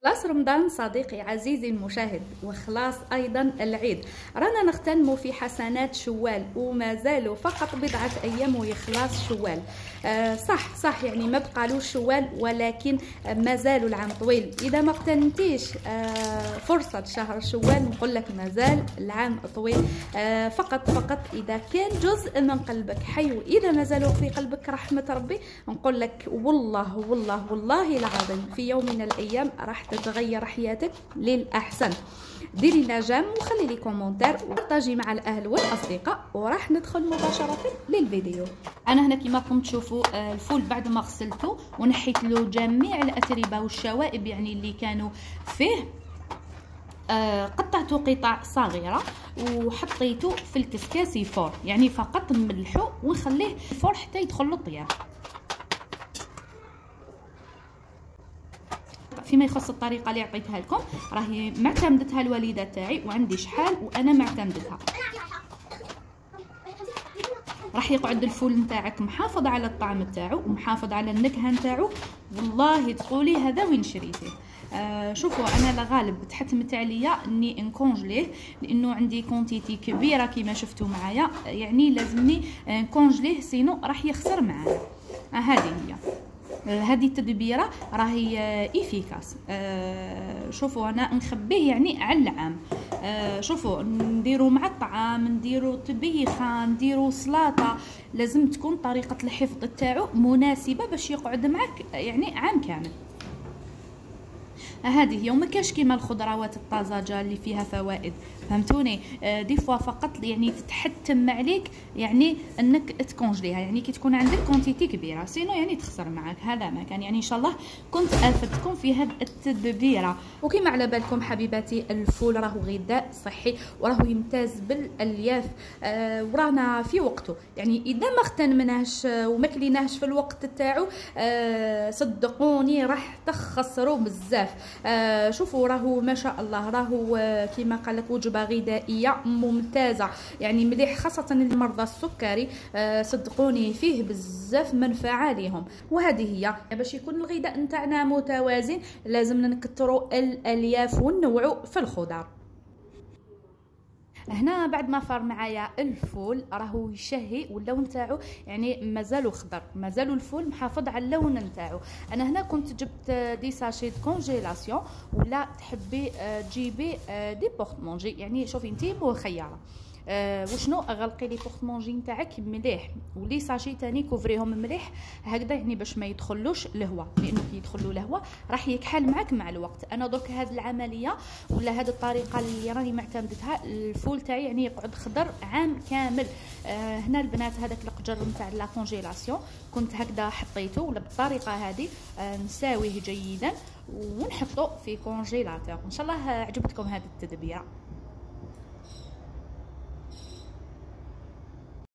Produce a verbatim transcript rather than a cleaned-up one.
خلاص رمضان صديقي عزيزي المشاهد، وخلاص ايضا العيد. رانا نغتنموا في حسنات شوال وما زالوا فقط بضعه ايام ويخلص شوال. آه صح صح يعني ما بقالوش شوال، ولكن ما زالوا العام طويل. اذا ما اغتنمتيش آه فرصه شهر شوال نقول لك ما زال العام طويل. آه فقط فقط اذا كان جزء من قلبك حي، واذا ما زالوا في قلبك رحمه ربي نقول لك والله والله والله العظيم في يوم من الايام راح تتغير حياتك للأحسن. ديري لنا جيم وخلي لي كومونتير وبارطاجي مع الاهل والاصدقاء، وراح ندخل مباشره للفيديو. انا هنا كما راكم تشوفوا الفول بعد ما غسلته ونحيت له جميع الاتربه والشوائب يعني اللي كانوا فيه. آه قطعته قطع صغيره وحطيته في الكسكاسي فور، يعني فقط نملحو ونخليه فور حتى يدخل له الطياب. فيما يخص الطريقه اللي عطيتها لكم راهي معتمدتها الوالده تاعي، وعندي شحال وانا معتمدتها. راح يقعد الفول نتاعك محافظ على الطعم نتاعو ومحافظ على النكهه نتاعو، والله تقولي هذا وين شريتيه. آه شوفوا انا الغالب تحتمت عليا اني نكونجليه، لانه عندي كونتيتي كبيره كما شفتوا معايا، يعني لازمني نكونجليه سينو راح يخسر معايا. آه هذه هي هذه التدبيره راهي افيكاس. آه شوفوا انا نخبيه يعني على العام. آه شوفوا نديرو مع الطعام، نديرو طبيخه، نديرو سلطه، لازم تكون طريقه الحفظ تاعو مناسبه باش يقعد معك يعني عام كامل. هذه هي، وما كاش كيما الخضروات الطازجه اللي فيها فوائد، فهمتوني؟ آه دي فوا فقط يعني تتحتم عليك يعني انك تكونجليها، يعني كي تكون عندك كونتيتي كبيره، سينو يعني تخسر معك. هذا ما كان، يعني ان شاء الله كنت افدتكم في هذه التدبيره. وكما على بالكم حبيباتي الفول راهو غذاء صحي وراهو يمتاز بالالياف. آه ورانا في وقته، يعني اذا ما اغتنمناهش وما كليناهش في الوقت تاعو آه صدقوني راح تخسروا بزاف. آه شوفوا راهو ما شاء الله راهو آه كما قال لك وجبه غذائيه ممتازه، يعني مليح خاصه المرضى السكري. آه صدقوني فيه بزاف منفعه لهم. وهذه هي باش يكون الغذاء نتاعنا متوازن لازمنا نكثروا الالياف ونوعوا في الخضر. هنا بعد ما فار معايا الفول راهو يشهي واللون تاعو يعني مازالو خضر، مازالو الفول محافظ على اللون نتاعو. انا هنا كنت جبت دي ساشي كونجيلاسيون، ولا تحبي تجيبي دي بورت مونجي، يعني شوفي انتي مخيره. أه وشنو غلقي لي بورت مونجي نتاعك مليح، ولي ساشي تاني كوفريهم مليح هكذا، يعني باش ما يدخلوش الهواء، لانه كي يدخلوا الهواء راح يكحل معك مع الوقت. انا درك هذه العمليه ولا هذه الطريقه اللي راني معتمدتها، الفول تاعي يعني يقعد خضر عام كامل. أه هنا البنات هذاك القجر نتاع لا كونجيلاسيون كنت هكذا حطيته ولا بالطريقه هذه. أه نساويه جيدا ونحطه في كونجيلاتور. ان شاء الله عجبتكم هذه التدبيره.